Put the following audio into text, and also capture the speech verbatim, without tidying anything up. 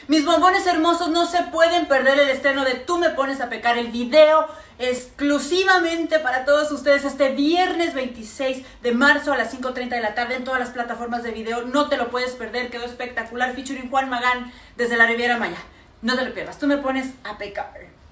Mis bombones hermosos, no se pueden perder el estreno de Tú me pones a pecar, el video exclusivamente para todos ustedes este viernes veintiséis de marzo a las cinco treinta de la tarde en todas las plataformas de video. No te lo puedes perder, quedó espectacular, featuring Juan Magán desde la Riviera Maya. No te lo pierdas, Tú me pones a pecar.